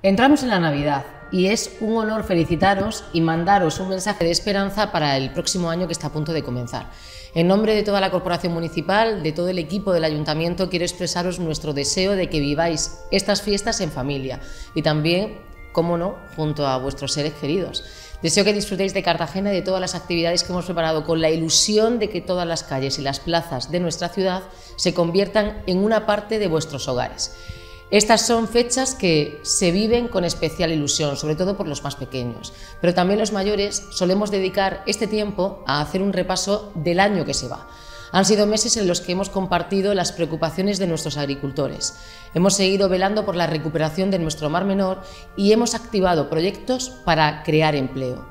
Entramos en la Navidad y es un honor felicitaros y mandaros un mensaje de esperanza para el próximo año que está a punto de comenzar. En nombre de toda la corporación municipal, de todo el equipo del ayuntamiento, quiero expresaros nuestro deseo de que viváis estas fiestas en familia y también, cómo no, junto a vuestros seres queridos. Deseo que disfrutéis de Cartagena y de todas las actividades que hemos preparado con la ilusión de que todas las calles y las plazas de nuestra ciudad se conviertan en una parte de vuestros hogares. Estas son fechas que se viven con especial ilusión, sobre todo por los más pequeños, pero también los mayores solemos dedicar este tiempo a hacer un repaso del año que se va. Han sido meses en los que hemos compartido las preocupaciones de nuestros agricultores, hemos seguido velando por la recuperación de nuestro Mar Menor y hemos activado proyectos para crear empleo.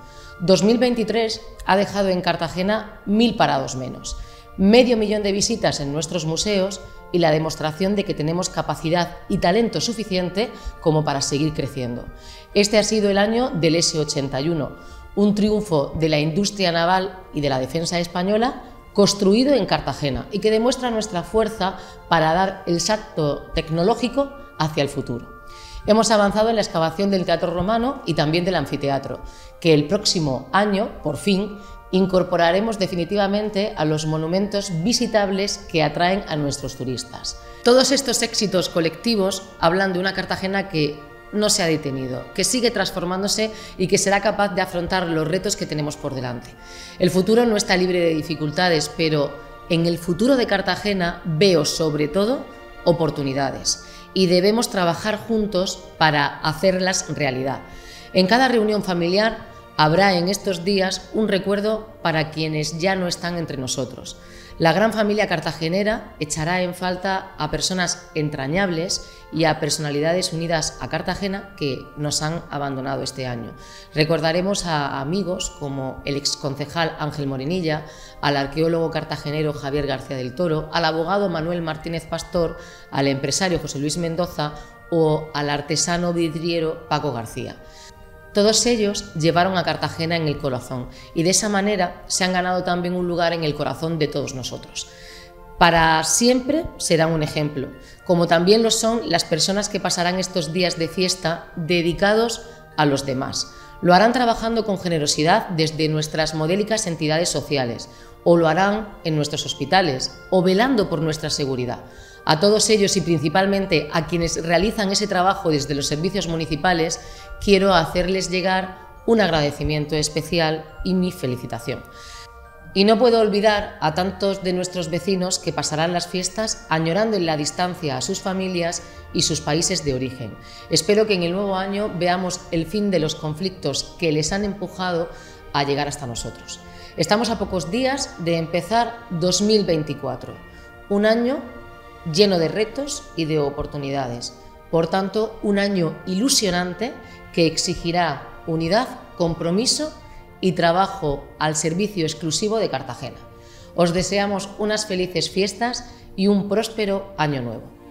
2023 ha dejado en Cartagena 1000 parados menos, medio millón de visitas en nuestros museos y la demostración de que tenemos capacidad y talento suficiente como para seguir creciendo. Este ha sido el año del S-81, un triunfo de la industria naval y de la defensa española construido en Cartagena y que demuestra nuestra fuerza para dar el salto tecnológico hacia el futuro. Hemos avanzado en la excavación del Teatro Romano y también del anfiteatro, que el próximo año, por fin, incorporaremos definitivamente a los monumentos visitables que atraen a nuestros turistas. Todos estos éxitos colectivos hablan de una Cartagena que no se ha detenido, que sigue transformándose y que será capaz de afrontar los retos que tenemos por delante. El futuro no está libre de dificultades, pero en el futuro de Cartagena veo sobre todo oportunidades y debemos trabajar juntos para hacerlas realidad. En cada reunión familiar habrá en estos días un recuerdo para quienes ya no están entre nosotros. La gran familia cartagenera echará en falta a personas entrañables y a personalidades unidas a Cartagena que nos han abandonado este año. Recordaremos a amigos como el exconcejal Ángel Morenilla, al arqueólogo cartagenero Javier García del Toro, al abogado Manuel Martínez Pastor, al empresario José Luis Mendoza o al artesano vidriero Paco García. Todos ellos llevaron a Cartagena en el corazón y de esa manera se han ganado también un lugar en el corazón de todos nosotros. Para siempre serán un ejemplo, como también lo son las personas que pasarán estos días de fiesta dedicados a los demás. Lo harán trabajando con generosidad desde nuestras modélicas entidades sociales, o lo harán en nuestros hospitales, o velando por nuestra seguridad. A todos ellos y principalmente a quienes realizan ese trabajo desde los servicios municipales, quiero hacerles llegar un agradecimiento especial y mi felicitación. Y no puedo olvidar a tantos de nuestros vecinos que pasarán las fiestas añorando en la distancia a sus familias y sus países de origen. Espero que en el nuevo año veamos el fin de los conflictos que les han empujado a llegar hasta nosotros. Estamos a pocos días de empezar 2024, un año lleno de retos y de oportunidades. Por tanto, un año ilusionante que exigirá unidad, compromiso y trabajo al servicio exclusivo de Cartagena. Os deseamos unas felices fiestas y un próspero año nuevo.